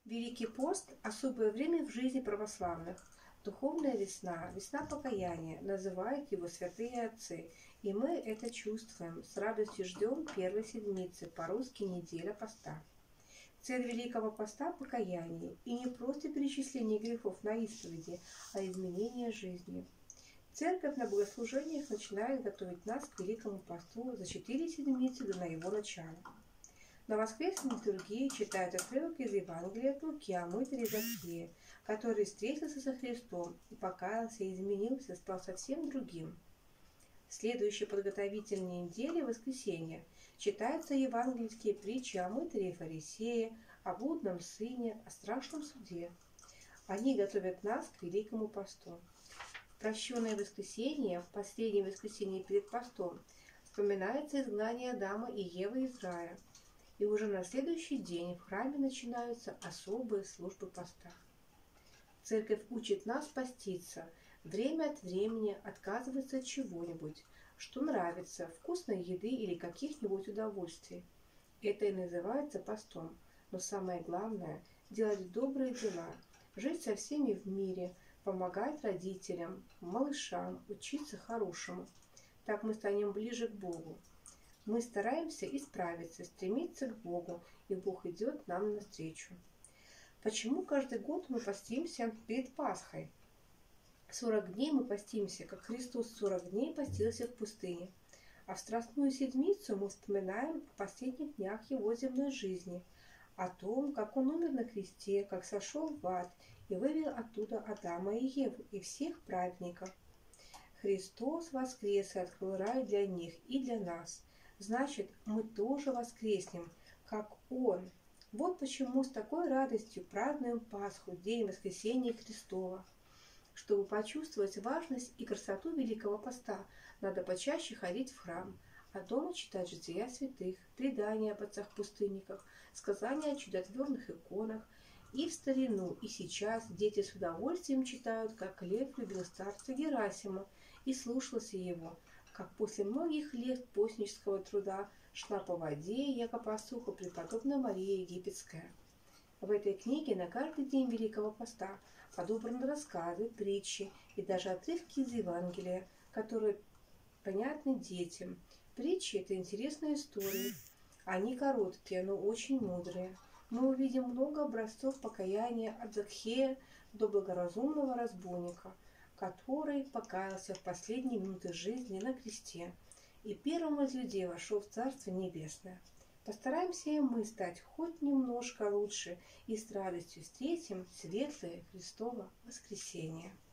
Великий пост– особое время в жизни православных. Духовная весна, весна покаяния, называют его святые отцы. И мы это чувствуем, с радостью ждем первой седмицы, по-русски неделя поста. Цель Великого поста– покаяние, и не просто перечисление грехов на исповеди, а изменение жизни. Церковь на богослужениях начинает готовить нас к Великому посту за 4 седмицы до его начала. На воскресной литургии читают отрывок из Евангелия от Луки о мытаре Закхее, который встретился со Христом и покаялся, и изменился, стал совсем другим. В следующей подготовительной неделе, воскресенье, читаются евангельские притчи о мытаре и фарисее, о блудном сыне, о страшном суде. Они готовят нас к Великому посту. Прощенное воскресенье, последнее воскресенье перед постом, вспоминается изгнание Адама и Евы из рая. И уже на следующий день в храме начинаются особые службы поста. Церковь учит нас поститься, время от времени отказываться от чего-нибудь, что нравится, вкусной еды или каких-нибудь удовольствий. Это и называется постом. Но самое главное – делать добрые дела, жить со всеми в мире, помогать родителям, малышам, учиться хорошему. Так мы станем ближе к Богу. Мы стараемся исправиться, стремиться к Богу, и Бог идет нам навстречу. Почему каждый год мы постимся перед Пасхой? 40 дней мы постимся, как Христос 40 дней постился в пустыне. А в Страстную Седмицу мы вспоминаем о последних днях Его земной жизни, о том, как Он умер на кресте, как сошел в ад и вывел оттуда Адама и Еву и всех праведников. Христос воскрес и открыл рай для них и для нас. Значит, мы тоже воскреснем, как Он. Вот почему с такой радостью празднуем Пасху, день воскресения Христова. Чтобы почувствовать важность и красоту Великого Поста, надо почаще ходить в храм, а дома читать жития святых, предания об отцах-пустынниках, сказания о чудотворных иконах. И в старину, и сейчас дети с удовольствием читают, как Лев любил старца Герасима и слушался его, как после многих лет постнического труда шла по воде, яко по суху, преподобная Мария Египетская. В этой книге на каждый день Великого Поста подобраны рассказы, притчи и даже отрывки из Евангелия, которые понятны детям. Притчи – это интересные истории. Они короткие, но очень мудрые. Мы увидим много образцов покаяния от Закхея до благоразумного разбойника, который покаялся в последние минуты жизни на кресте и первым из людей вошел в Царство Небесное. Постараемся и мы стать хоть немножко лучше и с радостью встретим светлое Христово воскресенье.